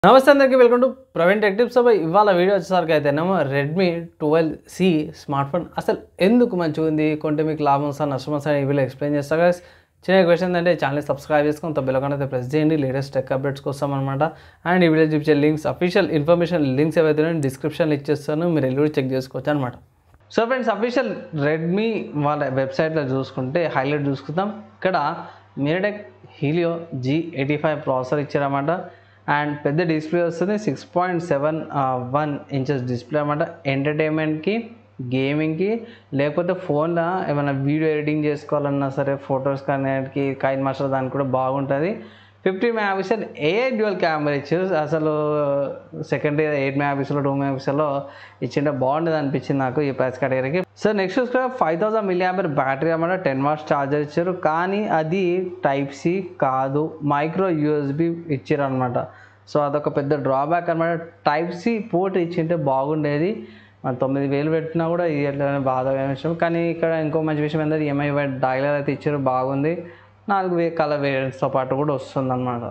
నమస్తే అందరికీ welcome to Praveen tech tips. ఇవాళ వీడియో వచ్చేసరికి అయితేనేమో రెడ్మీ 12C స్మార్ట్ ఫోన్ అసలు ఎందుకు మంచిగా ఉంది, కొంటే మీకు లాభం వస్తా నష్టం వస్తా ఈ వీడియో ఎక్స్ప్లెయిన్ చేస్తా గైస్. చిన్న క్వశ్చన్ ఏంటంటే ఛానల్ సబ్స్క్రైబ్ చేసుకొని బెల్ ఐకాన్ అయితే ప్రెస్ చేయండి లేటెస్ట్ టెక్ అప్డేట్స్ కోసం అనమాట. అండ్ ఈ వీడియో చూపించే లింక్స్ అఫీషియల్ ఇన్ఫర్మేషన్ లింక్స్ ఏవైతే డిస్క్రిప్షన్లో ఇచ్చేస్తాను, మీరు వెళ్ళి చెక్ చేసుకోవచ్చు అనమాట. సో ఫ్రెండ్స్, అఫీషియల్ రెడ్మీ వాళ్ళ వెబ్సైట్లో చూసుకుంటే హైలైట్ చూసుకుందాం. ఇక్కడ మీరటెక్ హీలియో G85 ప్రాసెసర్ ఇచ్చారన్నమాట. అండ్ పెద్ద డిస్ప్లే వస్తుంది, 6.71 ఇంచెస్ డిస్ప్లే అన్నమాట. ఎంటర్టైన్మెంట్కి, గేమింగ్కి, లేకపోతే ఫోన్లో ఏమైనా వీడియో ఎడిటింగ్ చేసుకోవాలన్నా సరే, ఫొటోస్ కానీ కైన్ మాస్టర్ దానికి కూడా బాగుంటుంది. 50 మెగాపిక్సెల్ AI డ్యూయల్ కెమెరా ఇచ్చారు. అసలు సెకండరీ 8 మెగాపిక్సెల్ 2 మెగాపిక్సెల్లో ఇచ్చింటే బాగుంటుంది అనిపించింది నాకు ఈ ప్రైస్ కేటగిరీకి. సో నెక్స్ట్ చూసుకుంటే 5000 mAh బ్యాటరీ అన్నమాట. 10 watts ఛార్జర్ ఇచ్చారు, కానీ అది టైప్ సి కాదు, మైక్రో USB ఇచ్చారు అనమాట. సో అదొక పెద్ద డ్రాబ్యాక్ అనమాట. టైప్ సి పోర్ట్ ఇచ్చింటే బాగుండేది. 9000 పెట్టినా కూడా ఇవ్వట్లేదని బాధగా విషయం. కానీ ఇక్కడ ఇంకో మంచి విషయం ఏంటంటే EMI డైలర్ అయితే ఇచ్చారు, బాగుంది. 4 కలర్ వేరియంట్స్తో పాటు కూడా వస్తుంది అన్నమాట.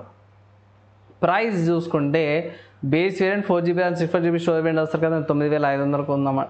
ప్రైస్ చూసుకుంటే base variant 4GB RAM 64GB storage variant వస్తారు కదా, 9500కు ఉందన్నమాట.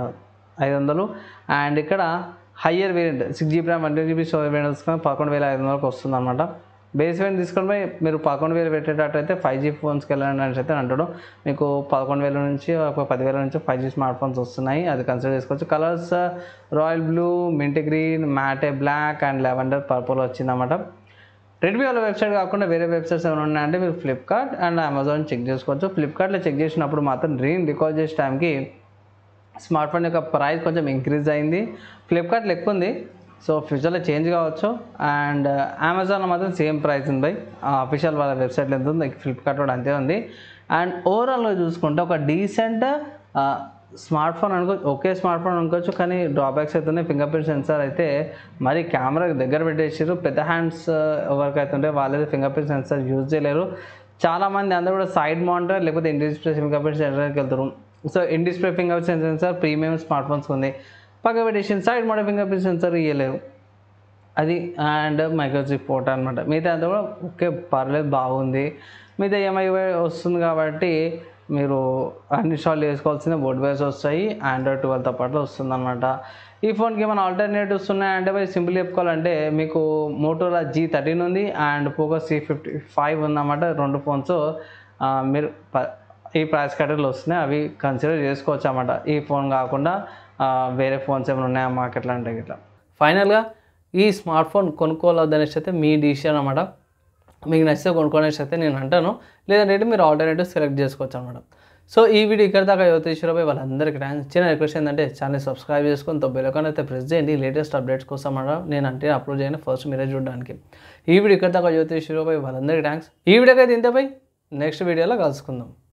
500. అండ్ ఇక్కడ higher variant 6GB RAM 1GB storage variant వస్తుంది, 11500కు వస్తుంది అనమాట. బేస్ వేరియంట్ తీసుకొని పోయి మీరు 11000 పెట్టేటట్టయితే 5G ఫోన్స్కి వెళ్ళండి అని అయితే అంటాడు. మీకు 11000 నుంచి 10,000 నుంచి 5G స్మార్ట్ ఫోన్స్ వస్తున్నాయి, అది కన్సిడర్ చేసుకోవచ్చు. Colours royal blue, mint green, matte black and lavender purple వచ్చిందన్నమాట. రెడ్మీ వాళ్ళ వెబ్సైట్ కాకుండా వేరే వెబ్సైట్స్ ఏమైనా ఉన్నాయంటే మీరు ఫ్లిప్కార్ట్ అండ్ అమెజాన్ చెక్ చేసుకోవచ్చు. ఫ్లిప్కార్ట్లో చెక్ చేసినప్పుడు మాత్రం రికార్డ్ చేసే టైంకి స్మార్ట్ ఫోన్ యొక్క ప్రైస్ కొంచెం ఇంక్రీజ్ అయింది. ఫ్లిప్కార్ట్లో ఎక్కువ ఉంది, సో ఫ్యూచర్లో చేంజ్ కావచ్చు. అండ్ అమెజాన్లో మాత్రం సేమ్ ప్రైస్ ఉంది. అఫీషియల్ వాళ్ళ వెబ్సైట్లో ఎంత ఉంది, ఫ్లిప్కార్ట్ కూడా అంతే ఉంది. అండ్ ఓవరాల్గా చూసుకుంటే ఒక డీసెంట్ స్మార్ట్ ఫోన్ అనుకోవచ్చు, ఒకే స్మార్ట్ ఫోన్ అనుకోవచ్చు. కానీ డ్రాబ్యాక్స్ అయితే ఉన్నాయి. ఫింగర్ ప్రింట్ సెన్సార్ అయితే మరి కెమెరా దగ్గర పెట్టేసారు. పెద్ద హ్యాండ్స్ ఎవరికి అయితే ఉంటే వాళ్ళైతే ఫింగర్ ప్రింట్ సెన్సార్ యూజ్ చేయలేరు. చాలామంది అందరూ కూడా సైడ్ మౌంటర్ లేకపోతే ఇన్ డిస్ప్లే ఫింగర్ ప్రింట్ సెన్సార్కి వెళ్తారు. So in display finger print sensor premium smart phones ఉంది, పక్క పెట్టేసి side model finger print sensor ఇవ్వలేరు అది. అండ్ మైక్రోచిప్ పోర్ట్ అనమాట. మిగతా అంతా కూడా ఓకే పర్లేదు, బాగుంది. మిగతా EMI వస్తుంది కాబట్టి మీరు అన్ఇన్స్టాల్ చేసుకోవాల్సిన బోర్డ్ వైస్ వస్తాయి. Android 12తో పాటు వస్తుంది అనమాట. ఈ ఫోన్కి ఏమైనా ఆల్టర్నేటివ్స్ ఉన్నాయంటే పోయి సింపుల్ చెప్పుకోవాలంటే మీకు మోటోరోలా G13 ఉంది అండ్ పోకో C55 ఉందన్నమాట. 2 ఫోన్స్ మీరు ఈ ప్రైస్ కేటగిరీలో వస్తున్నాయి, అవి కన్సిడర్ చేసుకోవచ్చు అన్నమాట. ఈ ఫోన్ కాకుండా వేరే ఫోన్స్ ఏమైనా ఉన్నాయా మార్కెట్లో అంటే ఇట్లా. ఫైనల్గా ఈ స్మార్ట్ ఫోన్ కొనుక్కోవాలనేసి అయితే మీ డిసిషన్ అనమాట. మీకు నచ్చితే కొనుక్కోనేసి అయితే నేను అంటాను, లేదంటే మీరు ఆల్టర్నేటివ్ సెలెక్ట్ చేసుకోవచ్చు అనమాట. సో ఈ వీడియో ఇక్కడ దాకా యువతీశ్వరపై వాళ్ళందరికీ థ్యాంక్స్. చిన్న రిక్వెస్ట్ ఏంటంటే ఛానల్ సబ్స్క్రైబ్ చేసుకొని బెల్ ఐకాన్ అయితే ప్రెస్ చేయండి లేటెస్ట్ అప్డేట్స్ కోసం అనమాట. నేను అంటే అప్లోడ్ చేయను ఫస్ట్ మీరే చూడడానికి. ఈ వీడియో ఇక్కడ దాకా యువతీశ్వరపై వాళ్ళందరికీ థ్యాంక్స్. ఈ వీడియోకి అయితే ఇంతపై నెక్స్ట్ వీడియోలో కలుసుకుందాం.